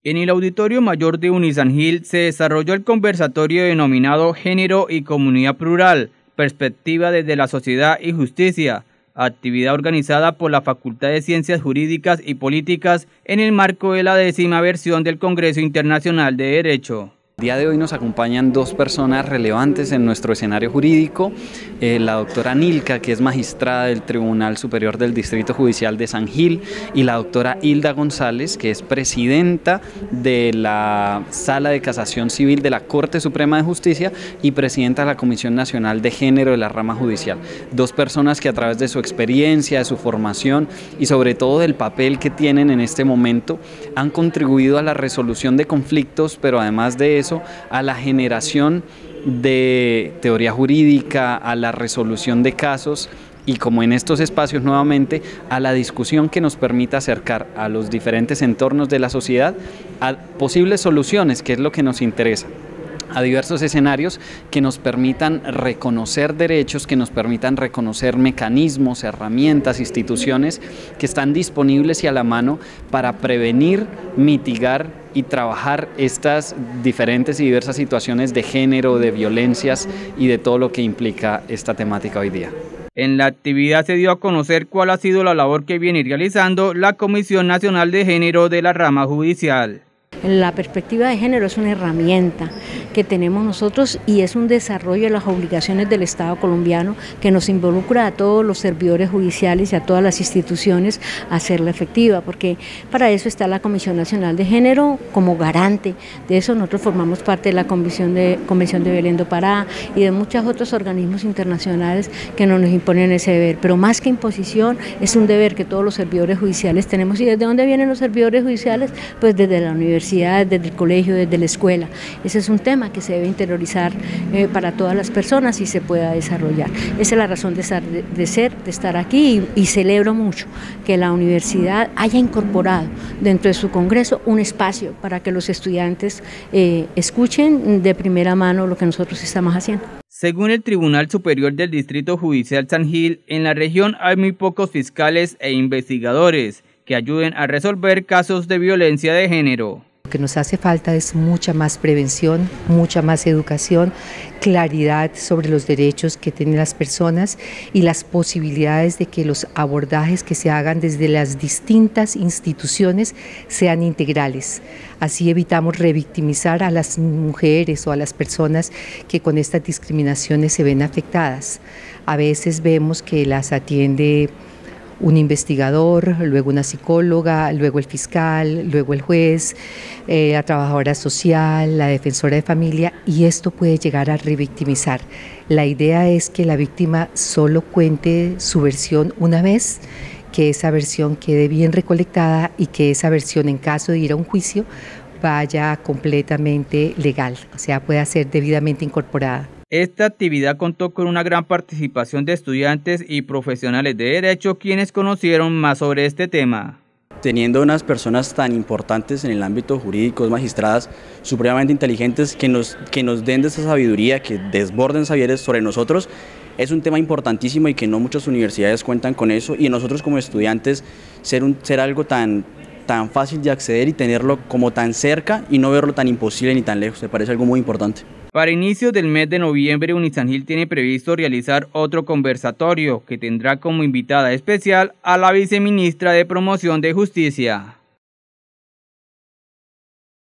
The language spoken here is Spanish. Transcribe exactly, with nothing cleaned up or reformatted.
En el Auditorio Mayor de Unisangil se desarrolló el conversatorio denominado Género y Comunidad Plural, Perspectiva desde la Sociedad y Justicia, actividad organizada por la Facultad de Ciencias Jurídicas y Políticas en el marco de la décima versión del Congreso Internacional de Derecho. El día de hoy nos acompañan dos personas relevantes en nuestro escenario jurídico, eh, la doctora Nilka, que es magistrada del Tribunal Superior del Distrito Judicial de San Gil, y la doctora Hilda González, que es presidenta de la Sala de Casación Civil de la Corte Suprema de Justicia y presidenta de la Comisión Nacional de Género de la Rama Judicial. Dos personas que a través de su experiencia, de su formación y sobre todo del papel que tienen en este momento han contribuido a la resolución de conflictos, pero además de eso, a la generación de teoría jurídica, a la resolución de casos y, como en estos espacios nuevamente, a la discusión que nos permita acercar a los diferentes entornos de la sociedad a posibles soluciones, que es lo que nos interesa, a diversos escenarios que nos permitan reconocer derechos, que nos permitan reconocer mecanismos, herramientas, instituciones que están disponibles y a la mano para prevenir, mitigar y trabajar estas diferentes y diversas situaciones de género, de violencias y de todo lo que implica esta temática hoy día. En la actividad se dio a conocer cuál ha sido la labor que viene realizando la Comisión Nacional de Género de la Rama Judicial. La perspectiva de género es una herramienta que tenemos nosotros y es un desarrollo de las obligaciones del Estado colombiano que nos involucra a todos los servidores judiciales y a todas las instituciones a hacerla efectiva, porque para eso está la Comisión Nacional de Género como garante. De eso nosotros formamos parte de la Convención de, Convención de Belén do Pará y de muchos otros organismos internacionales que no nos imponen ese deber, pero más que imposición es un deber que todos los servidores judiciales tenemos. ¿Y desde dónde vienen los servidores judiciales? Pues desde la universidad, desde el colegio, desde la escuela. Ese es un tema que se debe interiorizar eh, para todas las personas y se pueda desarrollar. Esa es la razón de, estar, de, de ser, de estar aquí y, y celebro mucho que la universidad haya incorporado dentro de su congreso un espacio para que los estudiantes eh, escuchen de primera mano lo que nosotros estamos haciendo. Según el Tribunal Superior del Distrito Judicial San Gil, en la región hay muy pocos fiscales e investigadores que ayuden a resolver casos de violencia de género. Lo que nos hace falta es mucha más prevención, mucha más educación, claridad sobre los derechos que tienen las personas y las posibilidades de que los abordajes que se hagan desde las distintas instituciones sean integrales. Así evitamos revictimizar a las mujeres o a las personas que con estas discriminaciones se ven afectadas. A veces vemos que las atiende un investigador, luego una psicóloga, luego el fiscal, luego el juez, eh, la trabajadora social, la defensora de familia, y esto puede llegar a revictimizar. La idea es que la víctima solo cuente su versión una vez, que esa versión quede bien recolectada y que esa versión, en caso de ir a un juicio, vaya completamente legal, o sea, pueda ser debidamente incorporada. Esta actividad contó con una gran participación de estudiantes y profesionales de derecho, quienes conocieron más sobre este tema. Teniendo unas personas tan importantes en el ámbito jurídico, magistradas supremamente inteligentes que nos, que nos den de esa sabiduría, que desborden saberes sobre nosotros, es un tema importantísimo y que no muchas universidades cuentan con eso, y nosotros como estudiantes ser, un, ser algo tan, tan fácil de acceder y tenerlo como tan cerca y no verlo tan imposible ni tan lejos, me parece algo muy importante. Para inicios del mes de noviembre, Unisangil tiene previsto realizar otro conversatorio que tendrá como invitada especial a la viceministra de Promoción de Justicia.